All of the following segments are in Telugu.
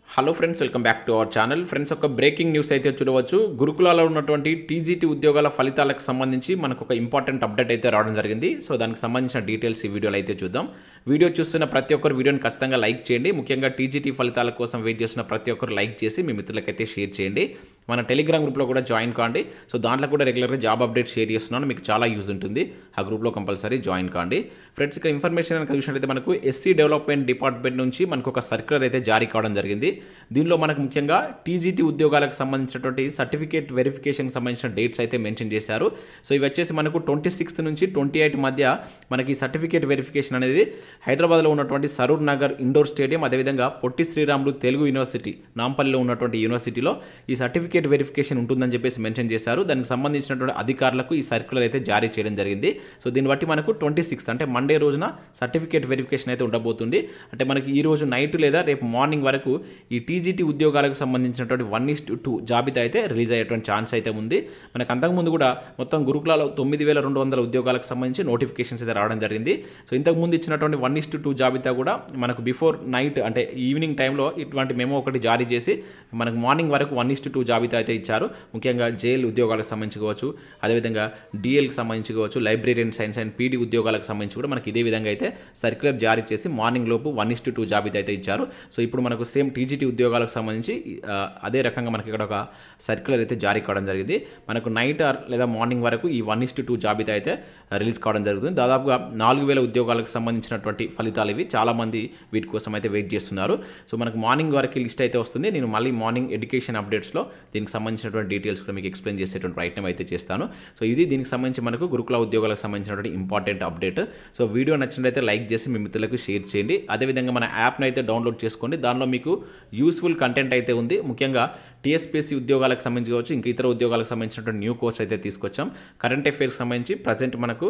Hello friends, welcome back to our channel. Friends, ఒక బ్రేకింగ్ న్యూస్ అయితే చూడవచ్చు. గురుకులాలో ఉన్నటువంటి టీజీటీ ఉద్యోగాల ఫలితాలకు సంబంధించి మనకు ఒక ఇంపార్టెంట్ అప్డేట్ అయితే రావడం జరిగింది. సో దానికి సంబంధించిన డీటెయిల్స్ ఈ వీడియోలో అయితే చూద్దాం. వీడియో చూస్తున్న ప్రతి ఒక్కరు వీడియోని ఖచ్చితంగా లైక్ చేయండి. ముఖ్యంగా టీజీటీ ఫలితాల కోసం వెయిట్ చేస్తున్న ప్రతి ఒక్కరు లైక్ చేసి మీ మిత్రులకైతే షేర్ చేయండి. మన టెలిగ్రామ్ గ్రూప్లో కూడా జాయిన్ కాండి. సో దాంట్లో కూడా రెగ్యులర్గా జాబ్ అప్డేట్ షేర్ చేస్తున్నాను, మీకు చాలా యూజ్ ఉంటుంది. ఆ గ్రూప్లో కంపల్సరీ జాయిన్ కాండి. ఫ్రెండ్స్, ఇక్కడ ఇన్ఫర్మేషన్ కనుక చూసినట్లయితే మనకు ఎస్సీ డెవలప్మెంట్ డిపార్ట్మెంట్ నుంచి మనకు ఒక సర్క్యులర్ అయితే జారీ కావడం జరిగింది. దీనిలో మనకు ముఖ్యంగా టీజీటీ ఉద్యోగాలకు సంబంధించినటువంటి సర్టిఫికేట్ వెరిఫికేషన్కి సంబంధించిన డేట్స్ అయితే మెన్షన్ చేశారు. సో ఇవి వచ్చేసి మనకు 26 నుంచి 28 మధ్య మనకి సర్టిఫికేట్ వెరిఫికేషన్ అనేది హైదరాబాద్లో ఉన్నటువంటి సరూర్ నగర్ ఇండోర్ స్టేడియం, అదేవిధంగా పొట్టి శ్రీరాములు తెలుగు యూనివర్సిటీ నాంపల్లిలో ఉన్నటువంటి యూనివర్సిటీలో ఈ సర్టిఫికేట్ వెరిఫికేషన్ ఉంటుందని చెప్పేసి మెన్షన్ చేశారు. దానికి సంబంధించినటువంటి అధికారులకు ఈ సర్క్యులర్ అయితే జారీ చేయడం జరిగింది. సో దీన్ని బట్టి మనకు 26 అంటే మండే రోజున సర్టిఫికేట్ వెరిఫికేషన్ అయితే ఉండబోతుంది. అంటే మనకి ఈ రోజు నైట్ లేదా రేపు మార్నింగ్ వరకు ఈ టీజీటీ ఉద్యోగాలకు సంబంధించినటువంటి 1:2 జాబితా అయితే రిలీజ్ అయ్యేటువంటి ఛాన్స్ అయితే ఉంది. మనకు అంతకుముందు కూడా మొత్తం గురుకులాలో 9,200 ఉద్యోగాలకు సంబంధించి నోటిఫికేషన్స్ అయితే రావడం జరిగింది. సో ఇంతకుముందు ఇచ్చినటువంటి 1:2 జాబితా కూడా మనకు బిఫోర్ నైట్ అంటే ఈవినింగ్ టైంలో ఇటువంటి మెమో ఒకటి జారీ చేసి మనకు మార్నింగ్ వరకు 1:2 జాబితా అయితే ఇచ్చారు. ముఖ్యంగా జైల్ ఉద్యోగాలకు సంబంధించి కావచ్చు, అదేవిధంగా డిఎల్కి సంబంధించి కావచ్చు, లైబ్రరీ సైన్స్ అండ్ పీడీ ఉద్యోగాలకు సంబంధించి కూడా మనకి ఇదే విధంగా అయితే సర్క్యులర్ జారీ చేసి మార్నింగ్ లోపు 1:2 జాబితా అయితే ఇచ్చారు. సో ఇప్పుడు మనకు సేమ్ టీజీటీ ఉద్యోగాలకు సంబంధించి అదే రకంగా మనకి ఇక్కడ ఒక సర్క్యులర్ అయితే జారీ కావడం జరిగింది. మనకు నైట్ లేదా మార్నింగ్ వరకు ఈ 1:2 జాబితా అయితే రిలీజ్ కావడం జరుగుతుంది. దాదాపుగా 4,000 ఉద్యోగాలకు సంబంధించినటువంటి ఫలితాలు ఇవి. చాలామంది వీటి కోసం అయితే వెయిట్ చేస్తున్నారు. సో మనకు మార్నింగ్ వరకు లిస్ట్ అయితే వస్తుంది. నేను మళ్ళీ మార్నింగ్ ఎడ్యుకేషన్ అప్డేట్స్లో దీనికి సంబంధించినటువంటి డీటెయిల్స్ కూడా మీకు ఎక్స్ప్లెయిన్ చేసేటువంటి ప్రయత్నం అయితే చేస్తాను. సో ఇది దీనికి సంబంధించి మనకు గురుకుల ఉద్యోగాలకు సంబంధించినటువంటి ఇంపార్టెంట్ అప్డేట్. సో వీడియో నచ్చినట్లయితే లైక్ చేసి మీ మిత్రులకు షేర్ చేయండి. అదేవిధంగా మన యాప్ను అయితే డౌన్లోడ్ చేసుకోండి. దానిలో మీకు యూస్ఫుల్ కంటెంట్ అయితే ఉంది. ముఖ్యంగా టీఎస్పీఎస్సీ ఉద్యోగాలకు సంబంధించి కావచ్చు, ఇంకా ఇతర ఉద్యోగాలకు సంబంధించినటువంటి న్యూ కోర్స్ అయితే తీసుకొచ్చాం. కరెంట్ అఫైర్స్కి సంబంధించి ప్రజెంట్ మనకు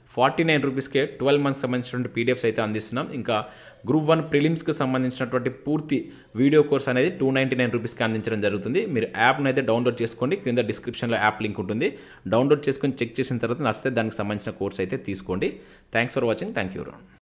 49 రూపీస్కే 12 మంత్స్ సంబంధించినటువంటి పీడిఎఫ్స్ అయితే అందిస్తున్నాం. ఇంకా గ్రూప్ 1 ప్రిలిమ్స్కి సంబంధించినటువంటి పూర్తి వీడియో కోర్స్ అనేది 299 రూపీస్కి అందించడం జరుగుతుంది. మీరు యాప్ను అయితే డౌన్లోడ్ చేసుకోండి. క్రింద డిస్క్రిప్షన్లో యాప్ లింక్ ఉంటుంది. డౌన్లోడ్ చేసుకొని చెక్ చేసిన తర్వాత నచ్చితే దానికి సంబంధించిన కోర్స్ అయితే తీసుకోండి. Thanks for watching. Thank you.